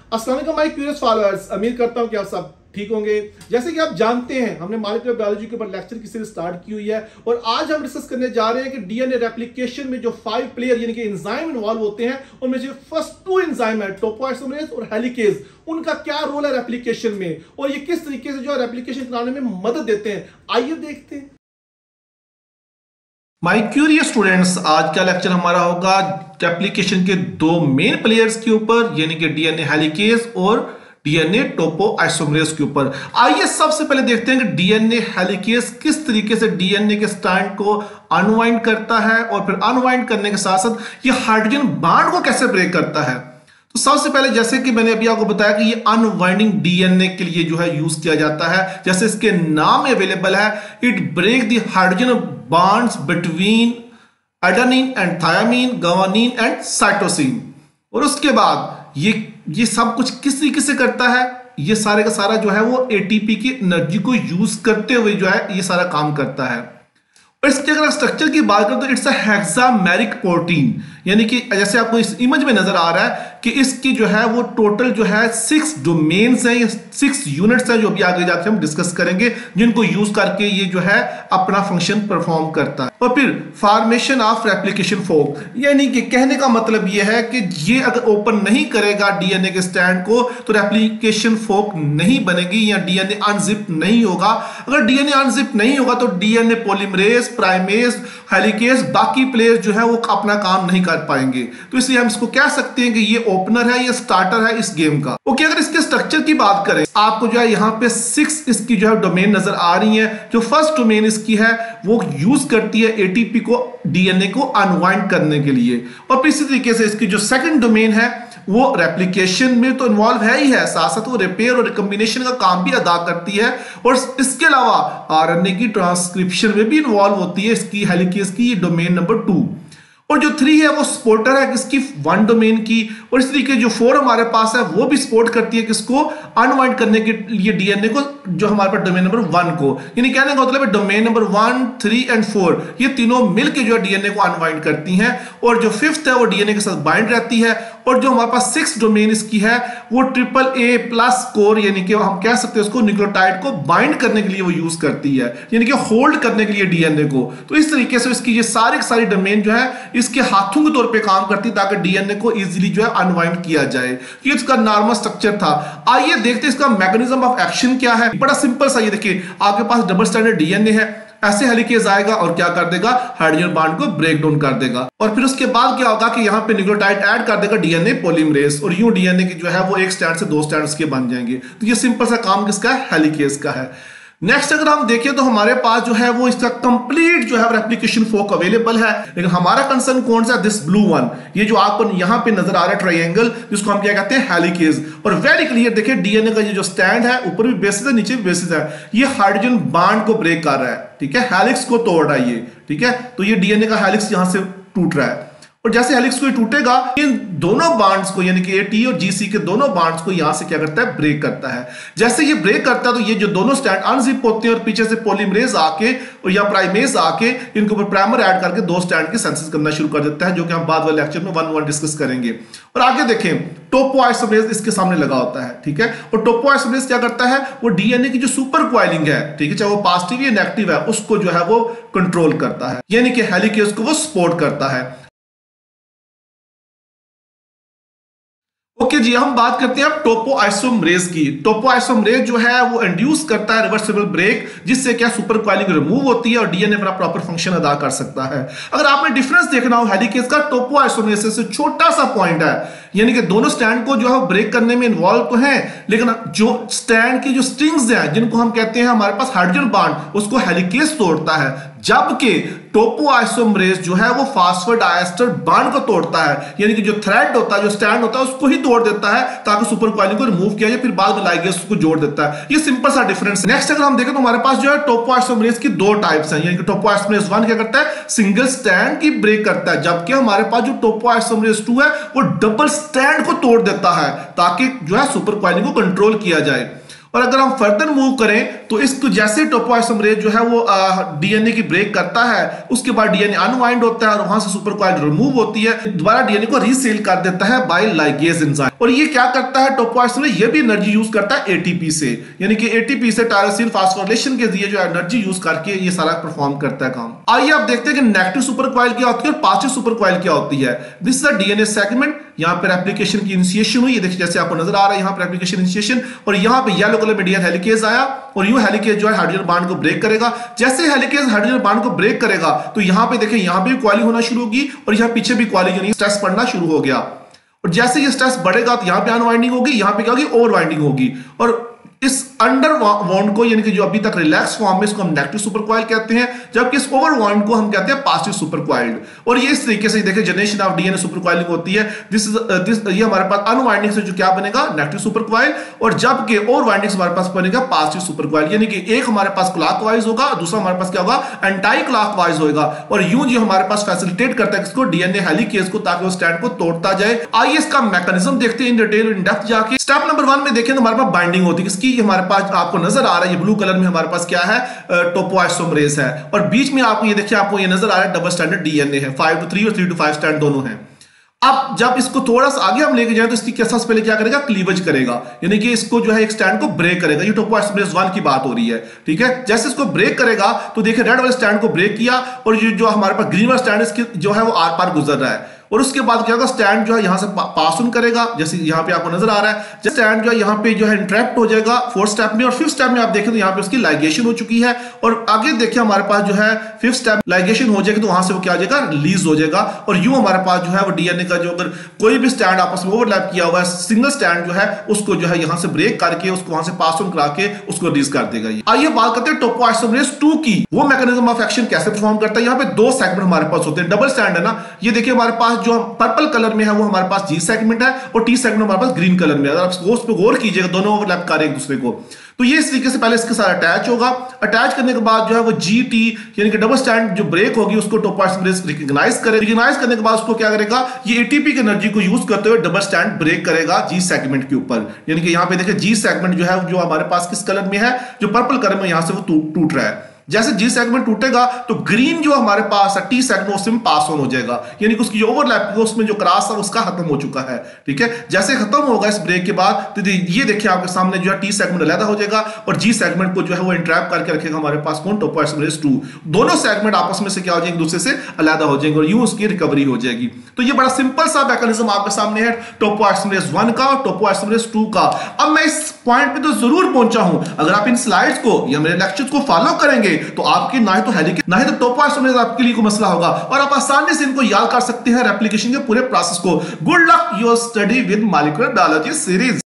अस्सलाम वालेकुम my curious followers, उम्मीद करता हूं कि आप सब ठीक होंगे। जैसे कि आप जानते हैं, हमने मॉलिक्यूलर बायोलॉजी के ऊपर लेक्चर की सीरीज स्टार्ट की हुई है और आज हम डिस्कस करने जा रहे हैं कि डीएनए रेप्लिकेशन में जो 5 प्लेयर यानी कि एंजाइम इन्वॉल्व होते हैं, उनमें जो फर्स्ट 2 एंजाइम है टोपोआइसोमरेज और हेलिकेज, उनका क्या रोल है रेप्लिकेशन में और ये किस तरीके से जो है रेप्लिकेशन कराने में मदद देते हैं। आइए देखते हैं। माय क्यूरियस स्टूडेंट्स, आज का लेक्चर हमारा होगा रेप्लिकेशन के 2 मेन प्लेयर्स के ऊपर, यानी कि डीएनए हेलिकेज और डीएनए टोपोआइसोमरेज के ऊपर। आइए सबसे पहले देखते हैं कि डीएनए हेलिकेज किस तरीके से डीएनए के स्ट्रैंड को अनवाइंड करता है और फिर अनवाइंड करने के साथ साथ ये हाइड्रोजन बॉन्ड को कैसे ब्रेक करता है। तो सबसे पहले, जैसे कि मैंने अभी आपको बताया कि ये अनवाइंडिंग डीएनए के लिए जो है यूज किया जाता है, जैसे इसके नाम में अवेलेबल है, it break the hydrogen bonds between adenine and thymine, guanine and cytosine. और उसके बाद ये सब कुछ किस तरीके से करता है, ये सारे का सारा जो है वो एटीपी की एनर्जी को यूज करते हुए जो है ये सारा काम करता है। और इसके अगर स्ट्रक्चर की बात करें तो इट्स अ हेक्सामेरिक प्रोटीन, यानी कि जैसे आपको इस इमेज में नजर आ रहा है कि इसकी जो है वो टोटल जो है 6 डोमेन्स हैं, ये 6 यूनिट्स हैं जो भी आगे जाके हम डिस्कस करेंगे, जिनको यूज करके ये जो है अपना फंक्शन परफॉर्म करता है। और फिर फॉर्मेशन ऑफ रेप्लिकेशन फोक, यानी कि कहने का मतलब ये है कि ये अगर ओपन नहीं करेगा डीएनए के स्ट्रैंड को तो रेप्लिकेशन फोक नहीं बनेगी या डीएनए अनजिप नहीं होगा। अगर डीएनए अनजिप नहीं होगा तो डीएनए पॉलीमरेज, प्राइमेज, हेलिकेज, बाकी प्लेयर जो है वो अपना काम नहीं कर पाएंगे। तो इसलिए हम इसको कह सकते हैं कि ये ओपनर है, ये स्टार्टर है इस गेम का। ओके, अगर इसके स्ट्रक्चर की बात करें, आपको जो है यहाँ पे 6 इसकी जो है डोमेन नजर आ रही है। जो फर्स्ट डोमेन इसकी है वो यूज करती है एटीपी को डीएनए को अनवाइंड करने के लिए, और फिर इसी तरीके से इसकी जो सेकंड डोमेन है वो रेप्लिकेशन में तो इन्वॉल्व है ही है, साथ साथ वो रिपेयर और रिकॉम्बिनेशन का काम भी अदा करती है, और इसके अलावा आरएनए की ट्रांसक्रिप्शन में भी इन्वॉल्व होती है इसकी हेलिकेज की डोमेन नंबर 2। और जो 3 है वो सपोर्टर है किसकी, 1 डोमेन की। और इस तरीके जो 4 हमारे पास है वो भी सपोर्ट करती है किसको, अनवाइंड करने के लिए डीएनए को, जो हमारे पास डोमेन नंबर 1 को। यानी कहने का मतलब है डोमेन नंबर 1, 3 एंड 4 ये तीनों मिलकर जो है डीएनए को अनवाइंड करती हैं, और जो 5th है वो डीएनए के साथ बाइंड रहती है। और जो हमारे पास 6 डोमेन इसकी है वो AAA+ कोर, यानी कि हम कह सकते हैं उसको न्यूक्लियोटाइड को बाइंड करने के लिए वो यूज करती है, यानी कि होल्ड करने के लिए डीएनए को। तो इस तरीके से इसकी ये सारी डोमेन जो है इसके हाथों के तौर पे काम करती है ताकि डीएनए को इजीली जो है अनवाइंड किया जाए। ये इसका नॉर्मल स्ट्रक्चर था। आइए देखते हैं इसका मैकेनिज्म ऑफ एक्शन क्या है। बड़ा सिंपल सा, ये देखिए आपके पास डबल स्टैंडर्ड डीएनए है, ऐसे हेलिकेज आएगा और क्या कर देगा, हाइड्रोजन बॉन्ड को ब्रेक डाउन कर देगा, और फिर उसके बाद क्या होगा कि यहाँ पे न्यूक्लियोटाइड ऐड कर देगा डीएनए पॉलीमरेज, और यूं डीएनए की जो है वो एक स्ट्रैंड से 2 स्ट्रैंड्स के बन जाएंगे। तो ये सिंपल सा काम किसका है, हेलिकेज का है। नेक्स्ट अगर हम देखें तो हमारे पास जो है वो इसका कंप्लीट जो है रेप्लिकेशन फोक अवेलेबल है, लेकिन हमारा कंसर्न कौन सा, दिस ब्लू वन, ये जो आपको यहां पे नजर आ रहा है ट्रायंगल, जिसको हम क्या कहते हैं, हेलिकेज। और वेरी क्लियर देखिए डीएनए का ये जो स्टैंड है, ऊपर भी बेसिस है नीचे भी बेसिस है, ये हाइड्रोजन बॉन्ड को ब्रेक कर रहा है, ठीक है, हेलिक्स को तोड़ रहा है ये, ठीक है। तो ये डीएनए का हेलिक्स यहां से टूट रहा है, और जैसे हेलिक्स को टूटेगा इन दोनों बॉन्ड्स को, यानी कि AT और GC के दोनों बॉन्ड्स को यहां से क्या करता है, ब्रेक करता है। जैसे ये ब्रेक करता है तो ये जो दोनों स्ट्रैंड अनजिप होते हैं और पीछे से पॉलीमरेज आके और या प्राइमेज आके इनके ऊपर प्राइमर ऐड करके 2 स्ट्रैंड की सिंथेसिस करना शुरू कर देता है, जो कि हम बाद वाले लेक्चर में 1 डिस्कस करेंगे। और आगे देखें टोपोआइसोमरेज इसके सामने लगा होता है, ठीक है। और टोपोआइसोमरेज क्या करता है, वो डीएनए की जो सुपर कॉइलिंग है, ठीक है, चाहे वो पॉजिटिव या नेगेटिव है, उसको जो है वो कंट्रोल करता है, यानी कि हेलिकेज को वो सपोर्ट करता है। ओके जी, हम बात करते हैं अब टोपोआइसोमरेज की। टोपोआइसोमरेज जो है वो इंड्यूस करता है रिवर्सिबल ब्रेक, जिससे क्या सुपर कॉइलिंग रिमूव होती है और डीएनए अपना प्रॉपर फंक्शन अदा कर सकता है। अगर आपने डिफरेंस देखना हो हेलिकेज का टोपोआइसोमरेज से, छोटा सा पॉइंट है, यानी कि दोनों स्ट्रैंड को जो है ब्रेक करने में इन्वॉल्व तो है, लेकिन जो स्ट्रैंड की जो स्ट्रिंग्स हैं, जिनको हम कहते हैं हमारे पास हाइड्रोजन बॉन्ड, उसको हेलिकेज तोड़ता है, जबकि टोपोआइसोमरेज जो है वो फॉस्फोडाइएस्टर बॉन्ड को तोड़ता है, यानी कि जो थ्रेड होता है, जो स्ट्रैंड होता है, उसको ही तोड़ देता है ताकि सुपर कॉइलिंग को रिमूव किया जाए, फिर बाद में लाइगेज उसको जोड़ देता है। ये सिंपल सा डिफरेंस है। नेक्स्ट अगर हम देखें तो हमारे पास जो है टोपोआइसोमरेज की 2 टाइप्स हैं, यानी कि टोपोआइसोमरेज 1 क्या करता है, सिंगल स्ट्रैंड की ब्रेक करता है, जबकि हमारे पास जो टोपोआइसोमरेज 2 है वो डबल स्ट्रैंड को तोड़ देता है ताकि जो है सुपर कॉइलिंग को कंट्रोल किया जाए। और अगर हम फर्दर मूव करें तो इसको जैसे टोपोआइसोमरेज जो है वो डीएनए की ब्रेक करता है, उसके बाद डीएनए अनवाइंड होता है और वहां से सुपर कॉइल रिमूव होती है, दोबारा डीएनए को रीसेल कर देता है बाय लाइगेज एंजाइम। और ये क्या करता है टोपोआइसोमरेज, ये भी एनर्जी यूज करता है एटीपी से, यानी कि एटीपी से टायरोसिन फास्फोरिलेशन के जरिए जो एनर्जी यूज करके ये सारा परफॉर्म करता है काम। आइए आप देखते हैं कि नेगेटिव सुपर कॉइल क्या होती है और पॉजिटिव सुपर कॉइल क्या होती है। This is a DNA segment, यहां पर रेप्लिकेशन की इनिशिएशन हुई, ये देखिए जैसे आपको नजर आ रहा है यहां पर रेप्लिकेशन इनिशिएशन, और यहां पे येलो कलर में डीएनए हेलिकेज आया और यू हेलिकेज जो है हाइड्रोजन बॉन्ड को ब्रेक करेगा। जैसे हेलिकेज हाइड्रोजन बॉन्ड को ब्रेक करेगा तो यहां पे देखिए यहां पे कॉइलिंग होना शुरू होगी और यहां पीछे भी कॉइलिंग यानी स्ट्रेस पड़ना शुरू हो गया। और जैसे ये स्ट्रेस बढ़ेगा तो यहां पे अनवाइंडिंग होगी, यहां पे क्या होगी ओवरवाइंडिंग होगी। और इस अंडर वाउंड को यानी कि जो अभी तक रिलैक्स फॉर्म में इसको हम नेगेटिव सुपर कॉइल कहते हैं, जबकि इस ओवर वाउंड को हम कहते हैं पॉजिटिव सुपर कॉइल्ड। और ये इस तरीके से देखिए generation of DNA super coiling होती है। ये हमारे पास अनवाइंडिंग से जो क्या बनेगा नेगेटिव सुपर कॉइल, और जबकि ओवरवाइंडिंग से हमारे पास बनेगा पॉजिटिव सुपर कॉइल, यानी कि एक हमारे पास क्लॉकवाइज होगा, दूसरा हमारे पास क्या होगा एंटी क्लॉकवाइज होगा। और यूं जो हमारे पास फैसिलिटेट करता है किसको डीएनए हेलिकेज को, ताकि वो स्ट्रैंड को तोड़ता जाए। आइए इसका मैकेनिज्म देखते हैं इन डिटेल इन डेप्थ जाके। स्टेप नंबर 1 में देखें तो हमारे पास बाइंडिंग होती है किसकी, हमारे पास आपको नजर आ रहा है ये ब्लू कलर में हमारे पास क्या है टोपोआइसोमरेज है, और बीच में आपको ये देखिए आपको ये नजर आ रहा है डबल स्टैंडर्ड डीएनए है, 5 to 3 और 3 to 5 स्टैंड दोनों हैं। अब जब इसको थोड़ा सा आगे हम लेके जाए तो इसकी सबसे पहले क्या करेगा क्लीवेज करेगा, यानी कि इसको जो है एक स्टैंड को ब्रेक करेगा। ये टोपोआइसोमरेज 1 की बात हो रही है, ठीक है। जैसे इसको ब्रेक करेगा तो देखिए रेड वाले स्टैंड को ब्रेक किया और जो हमारे पास ग्रीन वाला स्टैंड इसके जो है वो आर पार गुजर रहा है, और उसके बाद क्या होगा स्टैंड जो है यहां से पास ऑन करेगा, जैसे यहां पे आपको नजर आ रहा है स्टैंड जो है यहां पे जो है इंट्रैप्ट हो जाएगा 4th स्टेप में, और 5th स्टेप में आप देखें तो यहां पे उसकी लाइगेशन हो चुकी है। और आगे देखिए हमारे पास जो है 5th स्टेप लाइगेशन हो जाएगी तो वहां से वो क्या हो जाएगा रिलीज हो जाएगा, और यूं हमारे पास जो है वो डीएनए का जो अगर कोई भी स्टैंड आपस में ओवरलैप किया हुआ है सिंगल स्टैंड जो है उसको जो है यहां से ब्रेक करके उसको वहां से पास ऑन करा के उसको रिलीज कर देगा। आइए बात करते हैं टोपोआइसोमरेज 2 की, वो मैकेनिज्म ऑफ एक्शन कैसे परफॉर्म करता है। यहां पे 2 सेगमेंट हमारे पास होते हैं, डबल स्टैंड है ना, ये देखिए हमारे पास जो पर्पल कलर में है वो हमारे पास जी सेगमेंट है और टी सेगमेंट हमारे पास ग्रीन कलर में है। अगर आप उस पे गौर कीजिएगा दोनों ओवरलैप कर रहे हैं एक दूसरे को, तो ये इस तरीके से पहले इसके साथ अटैच होगा। अटैच करने के बाद जो है वो जी टी यानी कि डबल स्टैंड जो ब्रेक होगी उसको टोपोआइसोमरेज रिकॉग्नाइज करे, रिकॉग्नाइज करने के बाद उसको क्या करेगा ये एटीपी की एनर्जी को यूज करते हुए डबल स्टैंड ब्रेक करेगा जी सेगमेंट के ऊपर, यानी कि यहां पे देखिए जी सेगमेंट जो है जो हमारे पास किस कलर में है जो पर्पल कलर में यहां से वो टूट रहा है। जैसे जी सेगमेंट टूटेगा तो ग्रीन जो हमारे पास है टी सेगमेंट उसमें पास ऑन हो जाएगा, यानी कि उसकी जो ओवरलैप उसमें जो क्रॉस था उसका खत्म हो चुका है, ठीक है। जैसे खत्म होगा इस ब्रेक के बाद तो ये देखिए आपके सामने जो है टी सेगमेंट अलग हो जाएगा और जी सेगमेंट को जो है वो इंट्रैप करके रखेगा हमारे पास कौन टोपोआइसोमरेज 2। दोनों सेगमेंट आपस में से क्या हो जाएंगे दूसरे से अलग हो जाएंगे और यूं उसकी रिकवरी हो जाएगी। तो ये बड़ा सिंपल सा मैकेनिज्म आपके सामने है टोपोआइसोमरेज 1 का और टोपोआइसोमरेज 2 का। अब मैं इस पॉइंट पे तो जरूर पहुंचा हूं, अगर आप इन स्लाइड्स को या मेरे लेक्चर्स को फॉलो करेंगे तो आपकी ना ही तो हेलिकेज ना ही तो टोपोआइसोमरेज आपके लिए कोई मसला होगा और आप आसानी से इनको याद कर सकते हैं रेप्लिकेशन के पूरे प्रोसेस को। Good luck your study with molecular biology series.